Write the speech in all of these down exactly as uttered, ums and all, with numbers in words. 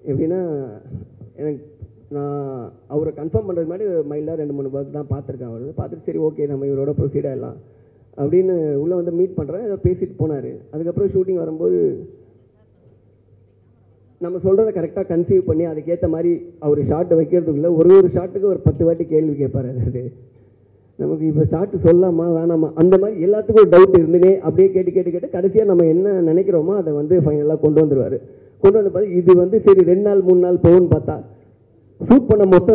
எப்படின்னா எனக்கு நான் அவரை கன்ஃபார்ம் பண்ணுறதுக்கு முன்னாடி மைல்டாக ரெண்டு மூணு ஒர்க் தான் பார்த்துருக்கேன். அவர் பார்த்துட்டு சரி ஓகே நம்ம இவரோட ப்ரொசீட் ஆகிடலாம் அப்படின்னு உள்ளே வந்து மீட் பண்ணுறேன். ஏதோ பேசிட்டு போனார். அதுக்கப்புறம் ஷூட்டிங் வரும்போது நம்ம சொல்கிறத கரெக்டாக கன்சீவ் பண்ணி அதுக்கேற்ற மாதிரி அவர் ஷார்ட்டை வைக்கிறதுக்குள்ள ஒரு ஒரு ஷார்ட்டுக்கு ஒரு பத்து வாட்டி கேள்வி கேட்பார். அது நமக்கு இப்போ ஷார்ட்டு சொல்லாமா வேணாமா அந்த மாதிரி எல்லாத்துக்கும் ஒரு டவுட் இருந்துனே அப்படியே கேட்டு கேட்டு கேட்டு கடைசியாக நம்ம என்ன நினைக்கிறோமோ அதை வந்து ஃபைனலாக கொண்டு வந்துடுவார். கொண்டு வந்து பார்த்து இது வந்து சரி ரெண்டு நாள் மூணு நாள் போகும்னு பார்த்தா ஷூட் பண்ண மொத்தம்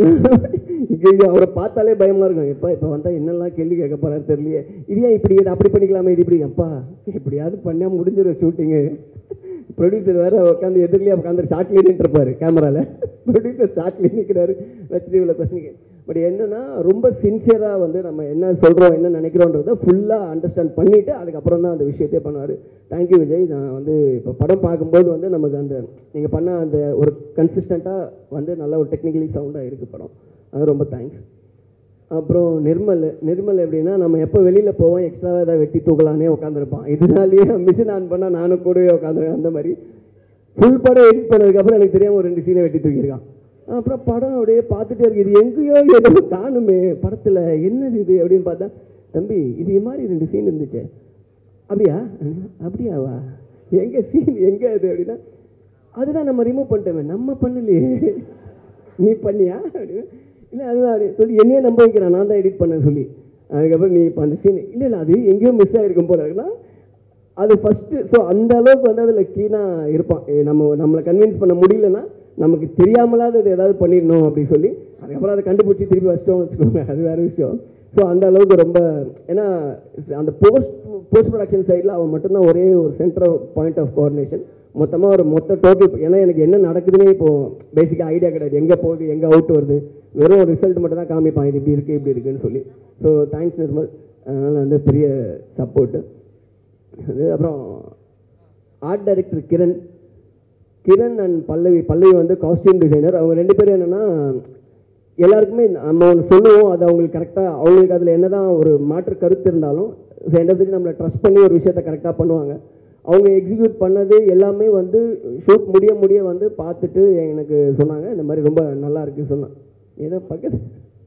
அவரை பார்த்தாலே பயமாக இருக்கும். எப்போ இப்போ வந்தால் என்னெல்லாம் கேள்வி கேட்க போகிறாரு தெரியலையே, இது ஏன் இப்படி இது அப்படி பண்ணிக்கலாமே, இது இப்படி அப்பா எப்படியாவது பண்ணால் முடிஞ்சிடும் ஷூட்டிங்கு. ப்ரொடியூசர் வேறு உட்காந்து எதிரிலேயே உட்காந்து ஷார்ட்லேயே நின்றுருப்பார் கேமராவில். ப்ரொடியூசர் ஷார்ட்லேயே நிற்கிறாரு வச்சுட்டு இவ்வளோ கொஸ்டின். பட் என்னென்னா ரொம்ப சின்சியராக வந்து நம்ம என்ன சொல்கிறோம் என்ன நினைக்கிறோன்றதை ஃபுல்லாக அண்டர்ஸ்டாண்ட் பண்ணிவிட்டு அதுக்கப்புறம் தான் அந்த விஷயத்தையே பண்ணுவார். தேங்க்யூ விஜய். நான் வந்து இப்போ படம் பார்க்கும்போது வந்து நமக்கு அந்த நீங்கள் பண்ண அந்த ஒரு கன்சிஸ்டண்ட்டாக வந்து நல்ல ஒரு டெக்னிக்கலி சவுண்டாக இருக்குது படம். அது ரொம்ப தேங்க்ஸ். அப்புறம் நிர்மல் நிர்மல் எப்படின்னா நம்ம எப்போ வெளியில் போவோம் எக்ஸ்ட்ராவாக ஏதாவது வெட்டி தூக்கலானே உட்காந்துருப்பான். இதனாலேயே மிஷின் ஆன் பண்ணால் நானும் கூடவே உட்காந்துருக்கேன். அந்த மாதிரி ஃபுல் படம் எடிட் பண்ணதுக்கப்புறம் எனக்கு தெரியாமல் ஒரு ரெண்டு சீனை வெட்டி தூக்கியிருக்கான். அப்புறம் படம் அப்படியே பார்த்துட்டே இருக்கு. இது எங்கேயோ ஏதோ காணுமே படத்தில், என்னது இது அப்படின்னு பார்த்தா தம்பி இது மாதிரி ரெண்டு சீன் இருந்துச்சு. அப்படியா அப்படியாவா எங்கே சீன் எங்கே அது அப்படின்னா அதுதான் நம்ம ரிமூவ் பண்ணிட்டோமே நம்ம பண்ணலையே நீ பண்ணியா அப்படின்னு. இல்லை அதுதான் அப்படி சொல்லி என்னையே நம்ப வைக்கிறான் நான் தான் எடிட் பண்ணேன் சொல்லி. அதுக்கப்புறம் நீ இப்போ அந்த சீன் இல்லை இல்லை அது எங்கேயோ மிஸ் ஆகிருக்கும் போல இருக்குன்னா அது ஃபஸ்ட்டு. ஸோ அந்த அளவுக்கு வந்து அதில் கீனாக இருப்பான். நம்ம நம்மளை கன்வின்ஸ் பண்ண முடியலன்னா நமக்கு தெரியாமலாவது அது ஏதாவது பண்ணிடணும் அப்படின்னு சொல்லி அதுக்கப்புறம் அதை கண்டுபிடிச்சி திருப்பி வச்சிட்டோம்னு வச்சுக்கோங்க, அது வேறு விஷயம். ஸோ அந்த அளவுக்கு ரொம்ப ஏன்னா அந்த போஸ்ட் போஸ்ட் ப்ரொடக்ஷன் சைடில் அவன் மட்டும்தான் ஒரே ஒரு சென்டர் பாயிண்ட் ஆஃப் கோஆர்டினேஷன். மொத்தமாக ஒரு மொத்த டோட்டல் ஏன்னா எனக்கு என்ன நடக்குதுன்னே இப்போது பேசிக்காக ஐடியா கிடையாது. எங்கே போகுது எங்கே அவுட் வருது வெறும் ரிசல்ட் மட்டும் தான் காமிப்பான் இது இப்படி இருக்குது இப்படி இருக்குன்னு சொல்லி. So thanks Nirmal. அதனால் வந்து பெரிய சப்போர்ட்டு. அது அப்புறம் art director Kiran Kiran and Pallavi Pallavi வந்து காஸ்டியூம் டிசைனர். அவங்க ரெண்டு பேரும் என்னென்னா எல்லாருக்குமே நம்ம ஒன்று சொல்லுவோம் அது அவங்களுக்கு கரெக்டாக அவங்களுக்கு அதில் என்ன தான் ஒரு மாற்று கருத்து இருந்தாலும் எண்டத்துக்கு நம்மளை ட்ரஸ்ட் பண்ணி ஒரு விஷயத்தை கரெக்டாக பண்ணுவாங்க. அவங்க எக்ஸிக்யூட் பண்ணது எல்லாமே வந்து ஷூட் முடிய முடிய வந்து பார்த்துட்டு எனக்கு சொன்னாங்க இந்த மாதிரி ரொம்ப நல்லா இருக்குது சொன்னான். ஏதோ பக்கத்து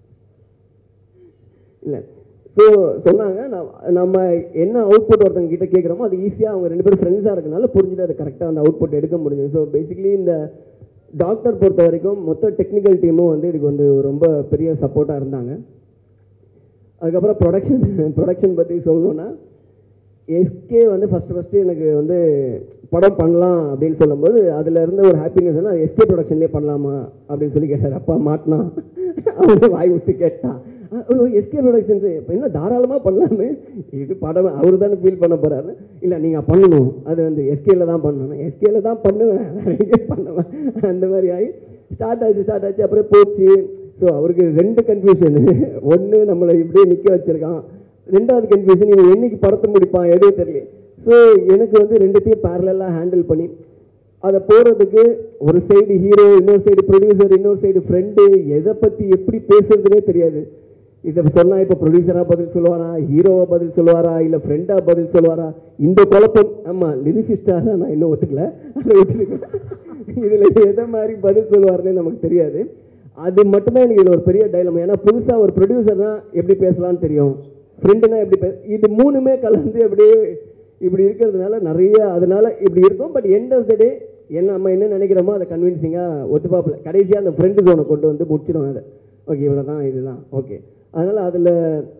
இல்லை ஸோ சொன்னாங்க நம்ம என்ன அவுட்புட் ஒருத்தங்க கிட்ட கேட்குறோமோ அது ஈஸியாக அவங்க ரெண்டு பேரும் ஃப்ரெண்ட்ஸாக இருக்கனால புரிஞ்சுட்டு அதை கரெக்டாக அந்த அவுட்புட் எடுக்க முடியும். ஸோ பேசிக்கலி இந்த டாக்டர் பொறுத்த வரைக்கும் மொத்த டெக்னிக்கல் டீமும் வந்து இதுக்கு வந்து ரொம்ப பெரிய சப்போர்ட்டாக இருந்தாங்க. அதுக்கப்புறம் ப்ரொடக்ஷன் ப்ரொடக்ஷன் பற்றி சொல்லணுன்னா எஸ்கே வந்து ஃபஸ்ட்டு ஃபஸ்ட்டு எனக்கு வந்து படம் பண்ணலாம் அப்படின்னு சொல்லும்போது அதில் இருந்த ஒரு ஹாப்பினஸ் வந்து அது எஸ்கே ப்ரொடக்ஷன்லேயே பண்ணலாமா அப்படின்னு சொல்லி கேட்டார். அப்பா மாட்டினா அவனே வாய் விட்டு கேட்டான் எஸ்கே ப்ரொடக்ஷன்ஸ் இப்போ என்ன தாராளமாக பண்ணலாமே இது படம் அவர் தானே ஃபீல் பண்ண போகிறாரு. இல்லை நீங்கள் பண்ணணும் அது வந்து எஸ்கேல தான் பண்ணணும் எஸ்கேல தான் பண்ணுவேன் வேறு எங்கே பண்ணுவேன் அந்த மாதிரி ஆகி ஸ்டார்ட் ஆச்சு ஸ்டார்ட் ஆச்சு அப்புறம் போச்சு. ஸோ அவருக்கு ரெண்டு கன்ஃபியூஷனு. ஒன்று நம்மளை இப்படியே நிற்க வச்சுருக்கான், ரெண்டாவது கன்ஃபியூஷன் இவன் என்னைக்கு படத்தை முடிப்பான் எதுவும் தெரியல. ஸோ எனக்கு வந்து ரெண்டுத்தையும் பேரலாக ஹேண்டில் பண்ணி அதை போகிறதுக்கு ஒரு சைடு ஹீரோ இன்னொரு சைடு ப்ரொடியூசர் இன்னொரு சைடு ஃப்ரெண்டு எதை பற்றி எப்படி பேசுறதுனே தெரியாது. இதை சொன்னால் இப்போ ப்ரொடியூசராக பதில் சொல்லுவாரா ஹீரோவாக பதில் சொல்லுவாரா இல்லை ஃப்ரெண்டாக பதில் சொல்லுவாரா இந்த குழப்பம். ஆமாம் லிரிசிஸ்டாக நான் இன்னும் ஒத்துக்கல அதை வச்சுருக்கேன். இதில் எதை மாதிரி பதில் சொல்லுவார்னே நமக்கு தெரியாது. அது மட்டும்தான் எனக்கு இதில் ஒரு பெரிய டைலமா. ஏன்னா புதுசாக ஒரு ப்ரொடியூசர்னால் எப்படி பேசலான்னு தெரியும், ஃப்ரெண்டுனா எப்படி பேச இது மூணுமே கலந்து அப்படியே இப்படி இருக்கிறதுனால நிறைய அதனால் இப்படி இருக்கும். But end of the day என்ன நம்ம என்ன நினைக்கிறோமோ அதை கன்வின்சிங்காக ஒத்துப்பாப்பில் கடைசியாக அந்த ஃப்ரெண்டு ஜோனை கொண்டு வந்து முடிச்சிடும். அதை ஓகே இவ்வளோ தான் இதுதான் ஓகே. அதனால் அதில்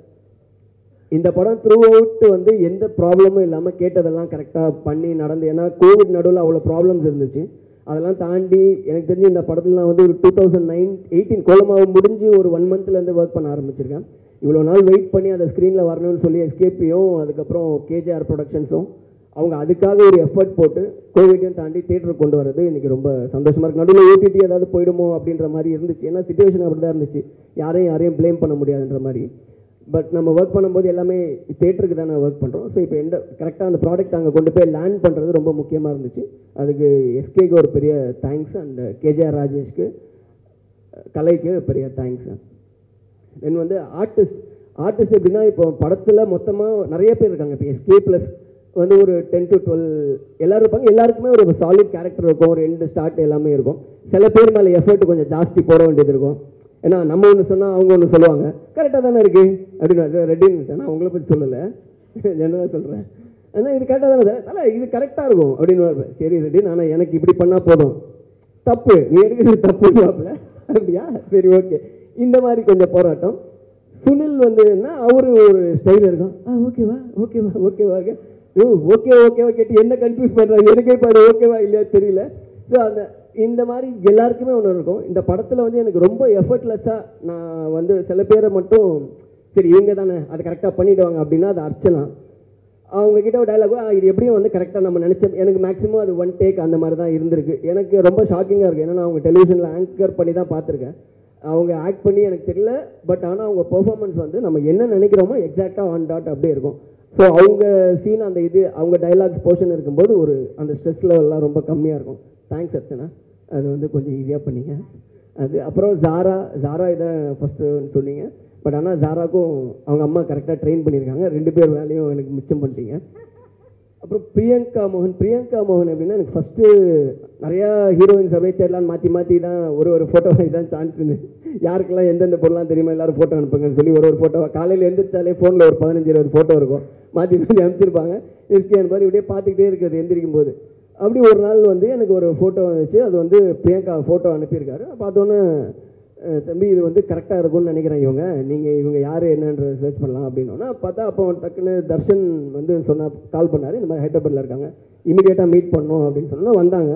இந்த படம் த்ரூ அவுட் வந்து எந்த ப்ராப்ளமும் இல்லாமல் கேட்டதெல்லாம் கரெக்டாக பண்ணி நடந்து. ஏன்னா கோவிட் நடுவில் அவ்வளோ ப்ராப்ளம்ஸ் இருந்துச்சு. அதெல்லாம் தாண்டி எனக்கு தெரிஞ்சு இந்த படத்தில் நான் வந்து ஒரு டூ தௌசண்ட் நைன் எயிட்டீன் கோலமாவை முடிஞ்சு ஒரு ஒன் மந்த்லேருந்து ஒர்க் பண்ண ஆரம்பிச்சிருக்கேன். இவ்வளோ நாள் வெயிட் பண்ணி அதை ஸ்க்ரீனில் வரணும்னு சொல்லி எஸ்கேபியும் அதுக்கப்புறம் கேஜேஆர் ப்ரொடக்ஷன்ஸும் அவங்க அதுக்காக ஒரு எஃபர்ட் போட்டு கோவிடையும் தாண்டி தேட்டருக்கு கொண்டு வரது இன்றைக்கி ரொம்ப சந்தோஷமாக இருக்குது. நடுவில் ஓடிடி ஏதாவது போயிடுமோ அப்படின்ற மாதிரி இருந்துச்சு. ஏன்னா சிச்சுவேஷன் அப்படி தான் இருந்துச்சு, யாரையும் யாரையும் ப்ளேம் பண்ண முடியாதுன்ற மாதிரி. பட் நம்ம ஒர்க் பண்ணும்போது எல்லாமே தேட்டருக்கு தானே ஒர்க் பண்ணுறோம். ஸோ இப்போ எந்த கரெக்டாக அந்த ப்ராடக்ட் அங்கே கொண்டு போய் லேண்ட் பண்ணுறது ரொம்ப முக்கியமாக இருந்துச்சு. அதுக்கு எஸ்கேக்கு ஒரு பெரிய தேங்க்ஸ் அண்ட் கேஜேஆர் ராஜேஷ்க்கு கலைக்கு பெரிய தேங்க்ஸ். தென் வந்து ஆர்டிஸ்ட் ஆர்டிஸ்ட் எப்படின்னா இப்போ படத்தில் மொத்தமாக நிறைய பேர் இருக்காங்க. இப்போ எஸ்கே ப்ளஸ் வந்து ஒரு டென் டு டுவெல் எல்லோரும் இருப்பாங்க. எல்லாருக்குமே ஒரு சாலிட் கேரக்டர் இருக்கும், ஒரு எண்டு ஸ்டார்ட் எல்லாமே இருக்கும். சில பேர் மேலே எஃபர்ட் கொஞ்சம் ஜாஸ்தி போட வேண்டியது இருக்கும். ஏன்னா நம்ம ஒன்று சொன்னால் அவங்க ஒன்று சொல்லுவாங்க, கரெக்டாக தானே இருக்குது அப்படின்னு. ரெட்டின்னு நான் உங்களை பற்றி சொல்லலை, ஜெனரலாக சொல்கிறேன். ஆனால் இது கரெக்டாக தானே சார், நல்லா இது கரெக்டாக இருக்கும் அப்படின்னு. சரி ரெட்டின், ஆனால் எனக்கு இப்படி பண்ணால் போதும், தப்பு நீ எடுக்கிறது தப்புன்னு வாப்பில். அப்படியா, சரி ஓகே. இந்த மாதிரி கொஞ்சம் போராட்டம். சுனில் வந்துன்னா அவரு ஒரு ஸ்டைல் இருக்கும். ஆ ஓகேவா ஓகேவா ஓகேவா ஓ ஓகே ஓகேவா கேட்டு என்ன கன்ஃபியூஸ் பண்ணுறாங்க எனக்கே பாரு ஓகேவா இல்லையா தெரியல. ஸோ அந்த இந்த மாதிரி எல்லாருக்குமே ஒன்று இருக்கும். இந்த படத்தில் வந்து எனக்கு ரொம்ப எஃபர்ட்லெஸ்ஸாக நான் வந்து சில பேரை மட்டும் சரி இவங்க தானே அதை கரெக்டாக பண்ணிவிடுவாங்க அப்படின்னா அது அர்ச்சனா. அவங்கக்கிட்ட ஒரு டைலாக் இது எப்படியும் வந்து கரெக்டாக நம்ம நினச்சோம். எனக்கு மேக்ஸிமம் அது ஒன் டேக் அந்த மாதிரி தான் இருந்திருக்கு. எனக்கு ரொம்ப ஷாக்கிங்காக இருக்குது. ஏன்னா நான் அவங்க டெலிவிஷனில் ஆங்கர் பண்ணி தான் பார்த்துருக்கேன். அவங்க ஆக்ட் பண்ணி எனக்கு தெரியல, பட் ஆனால் அவங்க பெர்ஃபார்மன்ஸ் வந்து நம்ம என்ன நினைக்கிறோமோ எக்ஸாக்டாக ஆன் டாட் அப்படியே இருக்கும். ஸோ அவங்க சீன் அந்த இது அவங்க டைலாக்ஸ் போர்ஷன் இருக்கும்போது ஒரு அந்த ஸ்ட்ரெஸ் லெவல்லாம் ரொம்ப கம்மியாக இருக்கும். தேங்க்ஸ் அர்ச்சனா, அது வந்து கொஞ்சம் ஈஸியாக பண்ணிங்க. அது அப்புறம் ஜாரா ஜாரா இதை ஃபஸ்ட்டு சொன்னீங்க, பட் ஆனால் ஜாராக்கும் அவங்க அம்மா கரெக்டாக ட்ரெயின் பண்ணியிருக்காங்க. ரெண்டு பேர் வேலையும் எனக்கு மிச்சம் பண்ணிட்டீங்க. அப்புறம் பிரியங்கா மோகன் பிரியங்கா மோகன் எப்படின்னா எனக்கு ஃபஸ்ட்டு நிறையா ஹீரோயின்ஸ் அப்படியே தேடலான்னு மாற்றி மாற்றி தான் ஒரு ஒரு ஃபோட்டோ தான் சான்ஸ்ன்னு யாருக்கெல்லாம் எந்தெந்த பொருளாம் தெரியுமா எல்லோரும் ஃபோட்டோ அனுப்புங்கன்னு சொல்லி ஒரு ஒரு ஃபோட்டோ காலையில் எழுந்திரிச்சாலே ஃபோனில் ஒரு பதினஞ்சு இருபது ஃபோட்டோ இருக்கும், மாற்றி மாற்றி அனுப்பிச்சிருப்பாங்க. எஸ்கேன் மாதிரி இப்படியே பார்த்துக்கிட்டே இருக்கிறது எந்திரிக்கும் போது. அப்படி ஒரு நாள் வந்து எனக்கு ஒரு ஃபோட்டோ வந்துச்சு. அது வந்து பிரியங்கா ஃபோட்டோ அனுப்பியிருக்காரு. பார்த்தோன்னே தம்பி இது வந்து கரெக்டாக இருக்கும்னு நினைக்கிறேன், இவங்க நீங்கள் இவங்க யார் என்னன்ற சர்ச் பண்ணலாம் அப்படின்னோன்னா பார்த்தா அப்போ டக்குன்னு தர்ஷன் வந்து சொன்ன கால் பண்ணார், இந்த மாதிரி ஹைதராபாத்தில் இருக்காங்க, இமீடியட்டாக மீட் பண்ணோம் அப்படின்னு சொன்னால் வந்தாங்க.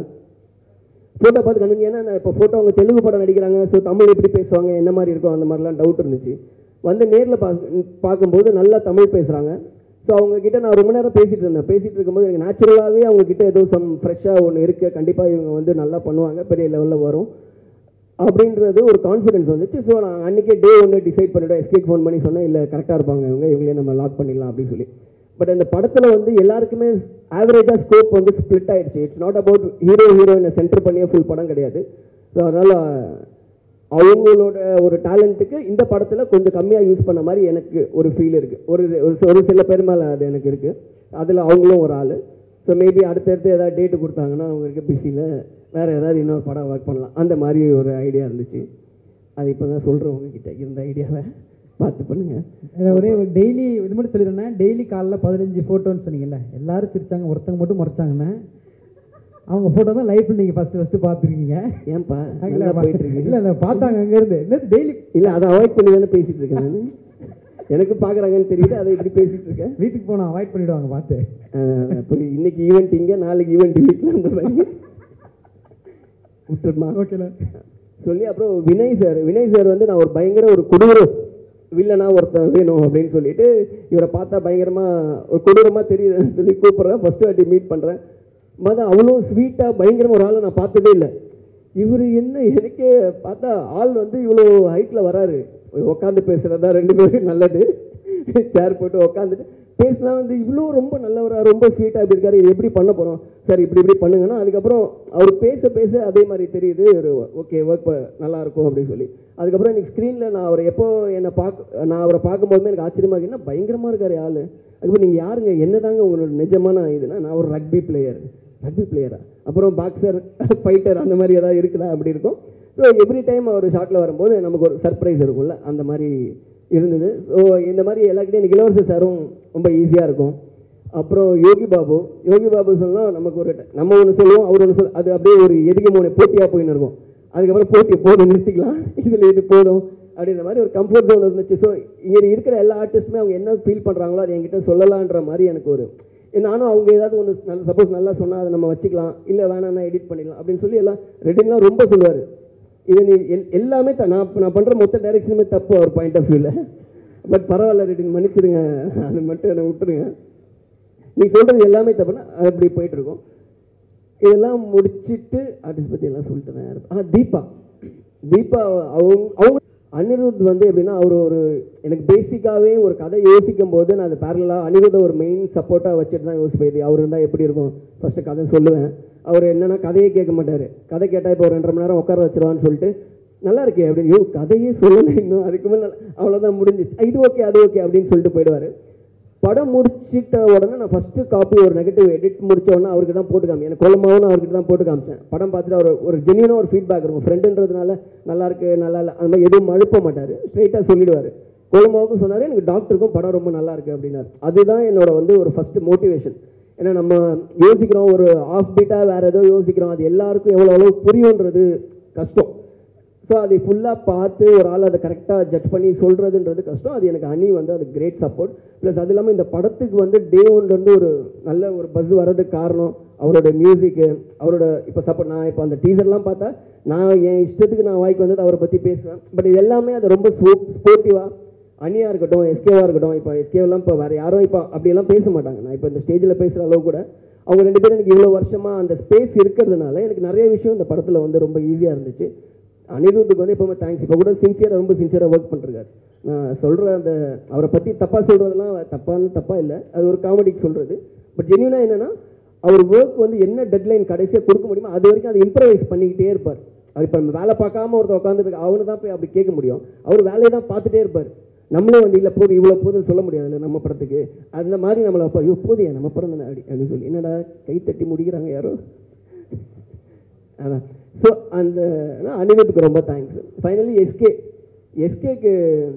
ஃபோட்டோ பார்த்து கண்டுங்க. ஏன்னா நான் இப்போ ஃபோட்டோ அவங்க தெலுங்கு படம் நடிக்கிறாங்க, ஸோ தமிழ் எப்படி பேசுவாங்க என்ன மாதிரி இருக்கும் அந்த மாதிரிலாம் டவுட் இருந்துச்சு. வந்து நேரில் பா பார்க்கும்போது நல்லா தமிழ் பேசுகிறாங்க. ஸோ அவங்கக்கிட்ட நான் ரொம்ப நேரம் பேசிகிட்டு இருந்தேன். பேசிகிட்டு இருக்கும்போது எனக்கு நேச்சுரலாகவே அவங்கக்கிட்ட ஏதோ சம் ஃப்ரெஷ்ஷாக ஒன்று இருக்குது, கண்டிப்பாக இவங்க வந்து நல்லா பண்ணுவாங்க, பெரிய லெவலில் வரும் அப்படின்றது ஒரு கான்ஃபிடன்ஸ் வந்துச்சு. ஸோ நான் அன்றைக்கே டே ஒன்று டிசைட் பண்ணிவிட்டேன். எஸ்கேக்கு ஃபோன் பண்ணி சொன்னேன், இல்லை கரெக்டாக இருப்பாங்க இவங்க, இவங்களே நம்ம லாக் பண்ணிடலாம் அப்படின்னு சொல்லி. பட் அந்த படத்தில் வந்து எல்லாருக்குமே ஆவரேஜாக ஸ்கோப் வந்து ஸ்ப்ளிட் ஆகிடுச்சு. இட்ஸ் நாட் அபவுட் ஹீரோ ஹீரோயினை சென்டர் பண்ணியே ஃபுல் படம் கிடையாது. ஸோ அதனால் அவங்களோட ஒரு டேலண்ட்டுக்கு இந்த படத்தில் கொஞ்சம் கம்மியாக யூஸ் பண்ண மாதிரி எனக்கு ஒரு ஃபீல் இருக்குது. ஒரு ஒரு சில பேர் மேலே அது எனக்கு இருக்குது. அதில் அவங்களும் ஒரு ஆள். ஸோ மேபி அடுத்தடுத்து ஏதாவது டேட்டு கொடுத்தாங்கன்னா அவங்களுக்கு பிஸியில் வேறு ஏதாவது இன்னொரு படம் ஒர்க் பண்ணலாம், அந்த மாதிரி ஒரு ஐடியா இருந்துச்சு. அது இப்போ தான் சொல்கிறேன் உங்ககிட்ட இருந்த ஐடியாவை பார்த்து பண்ணுங்கள். ஒரே டெய்லி இது மட்டும் சொல்லிடுறேன். டெய்லி காலைல பதினஞ்சு ஃபோட்டோன்னு சொன்னீங்கல்ல, எல்லோரும் சிரிச்சாங்க, ஒருத்தங்க மட்டும் முறைச்சாங்கண்ணே. அவங்க ஃபோட்டோ தான் லைஃப்பில் நீங்கள் ஃபஸ்ட்டு ஃபஸ்ட்டு பார்த்துருக்கீங்க. ஏன்ப்பா நல்லா போயிட்டுருக்கு? இல்லை இல்லை பார்த்தாங்க அங்கேருந்து. இல்லை டெய்லி இல்லை அதை அவாய்ட் பண்ணி தானே பேசிகிட்டு இருக்கேன் நான். எனக்கு பார்க்குறாங்கன்னு தெரியுது, அதை இப்படி பேசிகிட்டு இருக்கேன். வீட்டுக்கு போனால் அவாய்ட் பண்ணிவிடுவாங்க பார்த்து. இப்போ இன்னைக்கு ஈவெண்ட் இங்கே, நாளைக்கு ஈவெண்ட் வீட்டில் அந்த மாதிரி விட்டுருமா ஓகேண்ணா சொல்லி. அப்புறம் வினய் சார் வினய் சார் வந்து நான் ஒரு பயங்கர ஒரு கொடூர வில்லனா ஒருத்தன் வேணும் அப்படின்னு சொல்லிட்டு இவரை பார்த்தா பயங்கரமாக ஒரு கொடூரமாக தெரியுதுன்னு சொல்லி கூப்பிட்றேன். ஃபஸ்ட்டு வாட்டி மீட் பண்ணுறேன். மொதல் அவ்வளோ ஸ்வீட்டாக பயங்கரமாக ஒரு ஆளை நான் பார்த்ததே இல்லை. இவர் என்ன எனக்கே பார்த்தா ஆள் வந்து இவ்வளோ ஹைட்டில் வராரு. உட்காந்து பேசுகிறதா ரெண்டு பேரும் நல்லது. சேர் போட்டு உட்காந்துட்டு பேசினா வந்து இவ்வளோ ரொம்ப நல்லவரா ரொம்ப ஸ்வீட்டாக இப்படி இருக்காரு, இது எப்படி பண்ண போகிறோம் சார், இப்படி இப்படி பண்ணுங்கன்னா அதுக்கப்புறம் அவர் பேச பேச அதே மாதிரி தெரியுது ஒரு ஓகே ஒர்க் நல்லாயிருக்கும் அப்படின்னு சொல்லி. அதுக்கப்புறம் எனக்கு ஸ்க்ரீனில் நான் அவரை எப்போ என்னை பார்க்க நான் அவரை பார்க்கும்போதுமே எனக்கு ஆச்சரியமாக இருக்குன்னா பயங்கரமாக இருக்கார் ஆள். அதுக்கப்புறம் நீங்கள் யாருங்க என்ன தாங்க உங்களோட நிஜமான இதுனா, நான் ஒரு ரக்பி பிளேயர். ரக்பி பிளேயரா அப்புறம் பாக்ஸர் ஃபைட்டர் அந்த மாதிரி ஏதாவது இருக்குதா அப்படி இருக்கும். ஸோ எவ்ரி டைம் அவர் ஷாட்டில் வரும்போது நமக்கு ஒரு சர்ப்ரைஸ் இருக்கும்ல, அந்த மாதிரி இருந்தது. ஸோ இந்த மாதிரி எல்லாருக்கிட்டையும் எனக்கு இளவரசர் சாரும் ரொம்ப ஈஸியாக இருக்கும். அப்புறம் யோகி பாபு யோகி பாபு சொன்னால் நமக்கு ஒரு நம்ம ஒன்று சொல்லுவோம், அவர் ஒன்று சொல், அது அப்படியே ஒரு எதுக்கு மூணு போட்டியாக போயின்னு இருக்கும். அதுக்கப்புறம் போட்டி போதும் நிறுத்திக்கலாம், இதில் இது போதும் அப்படின்ற மாதிரி ஒரு கம்ஃபர்ட் ஜோன் இருந்துச்சு. ஸோ இங்கே இருக்கிற எல்லா ஆர்டிஸ்ட்டுமே அவங்க என்ன ஃபீல் பண்ணுறாங்களோ அதை என்கிட்ட சொல்லலான்ற மாதிரி எனக்கு ஒரு நானும் அவங்க ஏதாவது ஒன்று நல்ல சப்போஸ் நல்லா சொன்னால் அதை நம்ம வச்சுக்கலாம், இல்லை வேணாம்னா எடிட் பண்ணிடலாம் அப்படின்னு சொல்லி எல்லாம் ரெடின்லாம் ரொம்ப சொல்லுவார். இது நீ எல் எல்லாமே த நான் நான் பண்ணுற மொத்த டைரெக்ஷனுமே தப்பு அவர் பாயிண்ட் ஆஃப் வியூவில். பட் பரவாயில்ல ரெடின் மன்னிச்சிடுங்க, அது மட்டும் என்னை விட்டுருங்க. நீ சொல்கிறது எல்லாமே தப்புன்னா அப்படி போயிட்டுருக்கோம். இதெல்லாம் முடிச்சுட்டு ஆர்டிஸ்ட் பற்றி எல்லாம் சொல்லிட்டு ஆ தீபா தீபா அவங்க அவங்க அனிருத் வந்து எப்படின்னா அவர் ஒரு எனக்கு பேசிக்காகவே ஒரு கதை யோசிக்கும் போது நான் அது பேரலாக அனிருத்தை ஒரு மெயின் சப்போர்ட்டாக வச்சுட்டு தான் யோசிப்பேன். அவர் இருந்தால் எப்படி இருக்கும் ஃபஸ்ட்டு கதை சொல்லுவேன். அவர் என்னென்னா கதையே கேட்க மாட்டார். கதை கேட்டால் இப்போ ஒரு ரெண்டரை மணி நேரம் உட்கார வச்சிருவான்னு சொல்லிட்டு நல்லா இருக்கே அப்படின்னு யோ கதையே சொல்லலை இன்னும் அதுக்கு மேலே அவ்வளோதான் முடிஞ்சிச்சு, இது ஓகே அது ஓகே அப்படின்னு சொல்லிட்டு போயிடுவார். படம் முடிச்சிட்ட உடனே நான் ஃபஸ்ட்டு காப்பி ஒரு நெகட்டிவ் எடிட் முடிச்ச உடனே அவருக்கு தான் போட்டு காமி எனக்கு கொல்லமாவும் அவர்கிட்ட தான் போட்டு காமிச்சேன். படம் பார்த்துட்டு அவர் ஒரு ஜென்யூனாக ஒரு ஃபீட்பேக் இருக்கும். ஃப்ரெண்டுன்றதுனால நல்லா இருக்கு நல்லா இல்லை அந்த மாதிரி எதுவும் மழுப்ப மாட்டார், ஸ்ட்ரெயிட்டாக சொல்லிடுவார். கொல்லமாவுக்கும் சொன்னார், எனக்கு டாக்டருக்கும் படம் ரொம்ப நல்லா இருக்குது அப்படின்னாரு. அதுதான் என்னோட வந்து ஒரு ஃபஸ்ட்டு மோட்டிவேஷன். ஏன்னா நம்ம யோசிக்கிறோம் ஒரு ஆஃப் பீட்டாக வேறு ஏதோ யோசிக்கிறோம், அது எல்லாருக்கும் எவ்வளோ அளவு புரியுன்றது கஷ்டம். ஸோ அதை ஃபுல்லாக பார்த்து ஒரு ஆள் அதை கரெக்டாக ஜட்ஜ் பண்ணி சொல்கிறதுன்றது கஷ்டம். அது எனக்கு அனி வந்து அது கிரேட் சப்போர்ட். ப்ளஸ் அது இல்லாமல் இந்த படத்துக்கு வந்து டே ஒன்லேருந்து ஒரு நல்ல ஒரு பஸ் வர்றதுக்கு காரணம் அவரோட மியூசிக்கு, அவரோட இப்போ சப்போர்ட். நான் இப்போ அந்த டீசர்லாம் பார்த்தா நான் என் இஷ்டத்துக்கு நான் வாய்க்கு வந்தது அவரை பற்றி பேசுவேன். பட் இது எல்லாமே அது ரொம்ப ஸ்போ ஸ்போர்ட்டிவாக அனியாக இருக்கட்டும், எஸ்கேவாக இருக்கட்டும். இப்போ எஸ்கேவெல்லாம் இப்போ வேறு யாரும் இப்போ அப்படியெல்லாம் பேச மாட்டாங்க. நான் இப்போ இந்த ஸ்டேஜில் பேசுகிற அளவு கூட அவங்க ரெண்டு பேரும் எனக்கு இவ்வளோ வருஷமாக அந்த ஸ்பேஸ் இருக்கிறதுனால எனக்கு நிறைய விஷயம் இந்த படத்தில் வந்து ரொம்ப ஈஸியாக இருந்துச்சு. அனிருத்துக்கு வந்து எப்போவுமே தேங்க்ஸ். இப்போ கூட சின்சியராக ரொம்ப சின்சியராக ஒர்க் பண்ணிருக்காரு. நான் சொல்கிற அந்த அவரை பற்றி தப்பாக சொல்கிறதெல்லாம் தப்பான தப்பாக இல்லை, அது ஒரு காமெடிக்கு சொல்கிறது. பட் ஜென்யூனாக என்னென்னா அவர் ஒர்க் வந்து என்ன டெட்லைன் கடைசியாக கொடுக்க முடியுமோ அது வரைக்கும் அதை இம்ப்ரவைஸ் பண்ணிக்கிட்டே இருப்பார். அவர் இப்போ நம்ம வேலை பார்க்காம ஒருத்தர் உட்காந்துருக்கு அவனு தான் போய் அப்படி கேட்க முடியும். அவர் வேலையை தான் பார்த்துட்டே இருப்பார். நம்மளே வந்து இல்லை போதும் இவ்வளோ போதும் சொல்ல முடியாதுல்ல நம்ம படத்துக்கு. அந்த மாதிரி நம்மளை அப்போ ஐயோ போதியா நம்ம படம் தானே அப்படி அப்படின்னு சொல்லி என்னடா கை தட்டி முடிக்கிறாங்க யாரோ. அதான் ஸோ அந்த அனிருத்துக்கு ரொம்ப தேங்க்ஸ். ஃபைனலி எஸ்கே எஸ்கேக்கு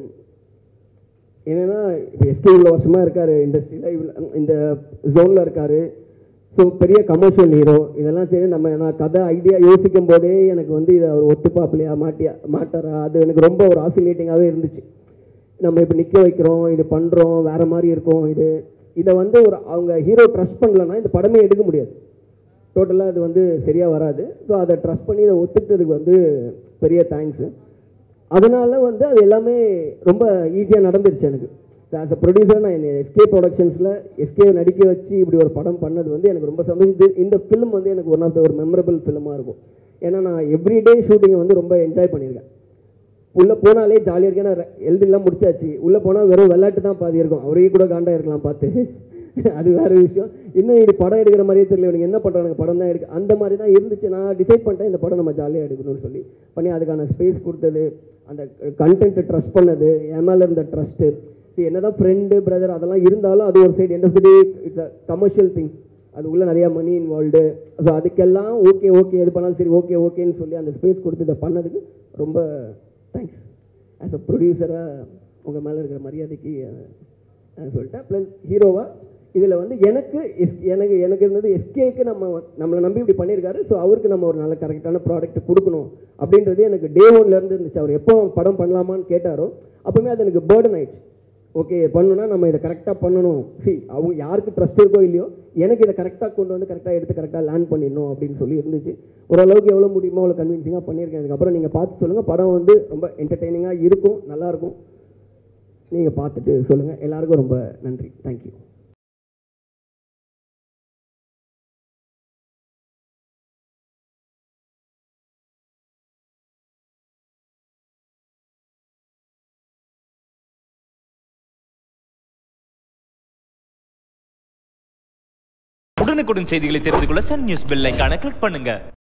என்னென்னா இப்போ எஸ்கே இவ்வளோ வருஷமாக இருக்கார் இண்டஸ்ட்ரியில், இவ்வளோ இந்த ஜோனில் இருக்கார். ஸோ பெரிய கமர்ஷியல் ஹீரோ. இதெல்லாம் சரி நம்ம நான் கதை ஐடியா யோசிக்கும் போதே எனக்கு வந்து இதை அவர் ஒத்துப்பாப்பிலையா மாட்டியா மாட்டாரா அது எனக்கு ரொம்ப ஒரு ஆசிலேட்டிங்காகவே இருந்துச்சு. நம்ம இப்போ நிற்க வைக்கிறோம், இது பண்ணுறோம், வேறு மாதிரி இருக்கும். இது இதை வந்து ஒரு அவங்க ஹீரோ ட்ரஸ்ட் பண்ணலன்னா இந்த படமே எடுக்க முடியாது. டோட்டலாக அது வந்து சரியாக வராது. ஸோ அதை ட்ரஸ்ட் பண்ணி இதை ஒத்துக்கிட்டதுக்கு வந்து பெரிய தேங்க்ஸு. அதனால் வந்து அது எல்லாமே ரொம்ப ஈஸியாக நடந்துருச்சு எனக்கு. ஆஸ் அ ப்ரொடியூசர் நான் இந்த எஸ்கே ப்ரொடக்ஷன்ஸில் எஸ்கே நடிக்க வச்சு இப்படி ஒரு படம் பண்ணது வந்து எனக்கு ரொம்ப சந்தோஷம். இந்த ஃபிலிம் வந்து எனக்கு ஒன் ஆஃப் த ஒரு மெமரபிள் ஃபிலிமாக இருக்கும். ஏன்னா நான் எவ்ரிடே ஷூட்டிங்கை வந்து ரொம்ப என்ஜாய் பண்ணியிருக்கேன். உள்ளே போனாலே ஜாலியாக இருக்கேன். நான் எழுதிலாம் முடிச்சாச்சு. உள்ளே போனால் வெறும் விளையாட்டு தான் பாதி இருக்கும். அவரே கூட காண்டா இருக்கலாம் பார்த்து, அது வேறு விஷயம். இன்னும் இது படம் எடுக்கிற மாதிரியே தெரியல, இவனுக்கு என்ன பண்ணுறாங்க படம் தான் எடுக்க அந்த மாதிரி தான் இருந்துச்சு. நான் டிசைட் பண்ணிட்டேன் இந்த படம் நம்ம ஜாலியாக எடுக்கணும்னு சொல்லி பண்ணி அதுக்கான ஸ்பேஸ் கொடுத்தது, அந்த கண்டென்ட்டை ட்ரஸ்ட் பண்ணது, என் மேலே இருந்த ட்ரஸ்ட்டு. என்ன தான் ஃப்ரெண்டு பிரதர் அதெல்லாம் இருந்தாலும் அது ஒரு side end of the day it's a commercial thing. அதுக்குள்ளே நிறையா மணி இன்வால்வ்டு. ஸோ அதுக்கெல்லாம் ஓகே ஓகே எது பண்ணாலும் சரி ஓகே ஓகேன்னு சொல்லி அந்த ஸ்பேஸ் கொடுத்து இதை பண்ணதுக்கு ரொம்ப தேங்க்ஸ். ஆஸ் அ ப்ரொடியூசராக உங்கள் மேலே இருக்கிற மரியாதைக்கு சொல்லிட்டேன். ப்ளஸ் ஹீரோவாக இதில் வந்து எனக்கு எஸ் எனக்கு எனக்கு இருந்தது எஸ்கேக்கு நம்ம நம்மளை நம்பி இப்படி பண்ணியிருக்காரு. ஸோ அவருக்கு நம்ம ஒரு நல்ல கரெக்டான ப்ராடக்ட் கொடுக்கணும் அப்படின்றது எனக்கு டே ஒன்லேருந்து இருந்துச்சு. அவர் எப்போ படம் பண்ணலாமான்னு கேட்டாரோ அப்போவுமே அது எனக்கு பேர்டன் ஆயிடுச்சு. ஓகே பண்ணணும்னா நம்ம இதை கரெக்டாக பண்ணணும். சி அவங்க யாருக்கு ட்ரஸ்ட் இருக்கோ இல்லையோ எனக்கு இதை கரெக்டாக கொண்டு வந்து கரெக்டாக எடுத்து கரெக்டாக லேண்ட் பண்ணிடணும் அப்படின்னு சொல்லி இருந்துச்சு. ஓரளவுக்கு எவ்வளோ முடியுமோ அவ்வளோ கன்வின்சிங்காக பண்ணியிருக்கேன். அதுக்கப்புறம் நீங்கள் பார்த்து சொல்லுங்கள். படம் வந்து ரொம்ப என்டர்டெய்னிங்காக இருக்கும், நல்லாயிருக்கும். நீங்கள் பார்த்துட்டு சொல்லுங்கள். எல்லாருக்கும் ரொம்ப நன்றி. தேங்க்யூ. உடனுக்குடன் செய்திகளை தெரிந்து கொள்ள சன் நியூஸ் பெல் ஐகானை கிளிக் பண்ணுங்க.